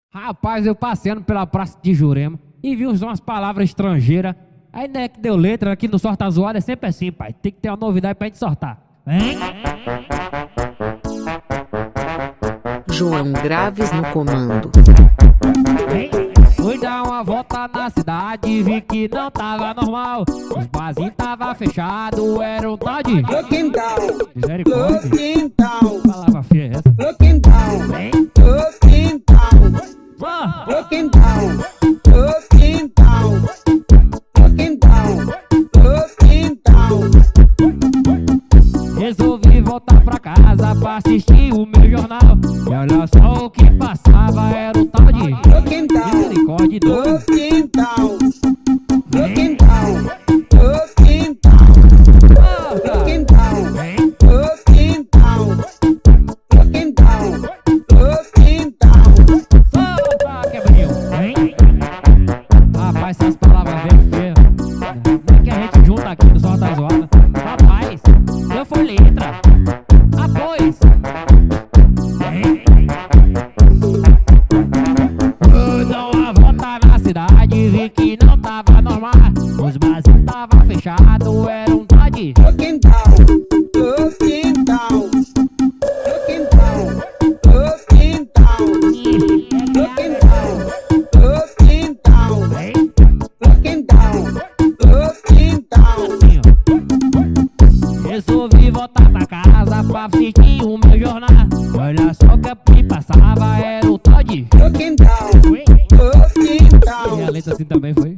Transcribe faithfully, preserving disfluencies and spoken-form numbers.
Rapaz, eu passeando pela praça de Jurema e vi umas palavras estrangeiras. Aí, né, que deu letra aqui no Sorta Zoada, é sempre assim, pai. Tem que ter uma novidade pra gente sortar. Vem! João Graves no comando. Vem! Fui dar uma volta na cidade, vi que não tava normal. Os barzinhos tava fechado, era um tal de Looking down, misericórdia. looking down, Palavra feia é essa. looking down, Vem! looking down, Ah! looking down, looking down, looking down, looking down. Resolvi voltar pra casa pra assistir o meu jornal. E olha só o que passava, era o tal de Looking down, misericórdia doido. looking down, Vem! looking down, looking down, Ah, looking down, vem! looking down, looking down, looking down. Solta, quebrinho! Vem! Rapaz, essas palavras bem feias. Não é que a gente junta aqui no Sorta Zoada. Rapaz, não foi letra. Ah, pois! Vem! Fui dar uma volta na cidade, vi que não tava normal. Os barzinhos tava fechado, era um tal de Looking down, looking down, looking down, looking down, looking down, looking down, Vem! looking down, looking down. Assim, ó. Resolvi voltar pra casa pra assistir o meu jornal. Olha só o que me passava, era o tal de Looking down, Ui, looking e a down, letra assim também foi.